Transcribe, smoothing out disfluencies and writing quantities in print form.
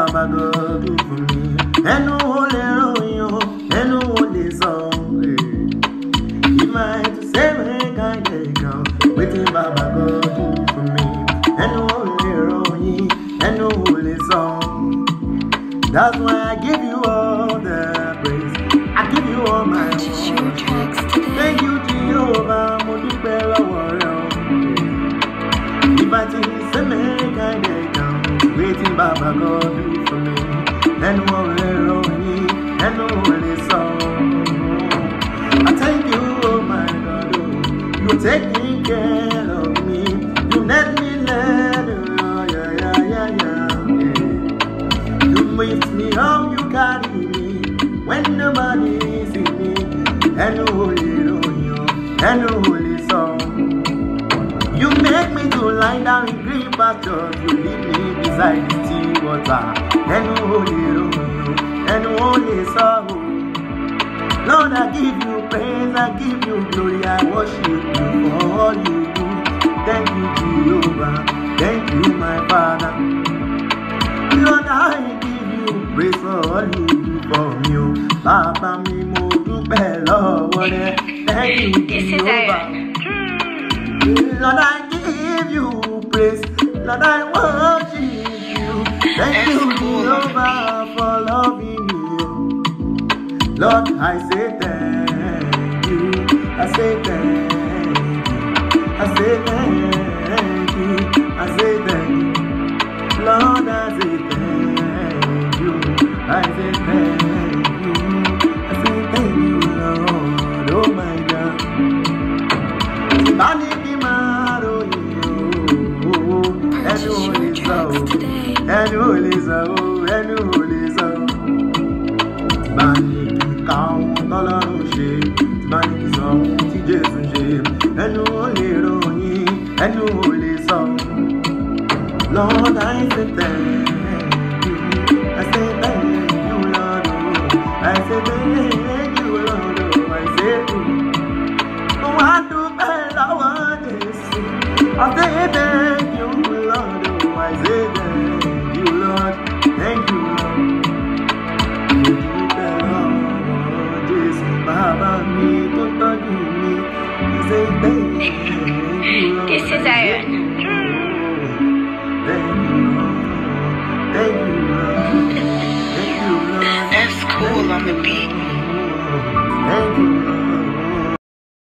Baba God do for me. And no only royo, and no only song. He might say me kind of come. Waiting Baba God do for me. And no only royo, and no only song. That's why I give you all the praise. I give you all my own. Thank you, Jehovah. Modupela warrior. If I say me kind of come. Waiting Baba God do for me. And only royo, and only song. I thank you, oh my God, oh, you're taking care of me. You let me let you lift me up, you carry me when nobody sees me. And only royo, and only song. You make me to lie down in green pastures. You lead me beside the still water. And only royo, and only song. Lord, I give you praise, I give you glory, I worship you for all you do. Thank you, Jehovah, thank you, my Father. Lord, I give you praise for all you do for me. Baba mi mo dupe lọ́wọ́ rẹ. Thank you, Jehovah. Lord, I give you praise, Lord, I worship you. Thank you, Jehovah, for loving me. Lord, I say thank you, I say thank you, I say thank you, I say thank you. Lord, I say thank you, I say thank you, I say thank you, Lord, oh my God. Bani Kimaro, and only so, and only so, and only so. Bani Count Ọlọ́run ṣe, báyìí kì í sọ ohun tí Jésù ṣe. Ẹnu ò lè ròyìn, ẹnu ò lè sọ. Lord, I say thank you, I say thank you, Lord, oh. I say thank you, Lord, oh. I say thank you. Oh, I do better what is. I say thank you, Lord, oh. I say thank you, Lord, thank you, Lord. Baba mi tó tọ́jú mi, I say thank you, Lord. This is Iron.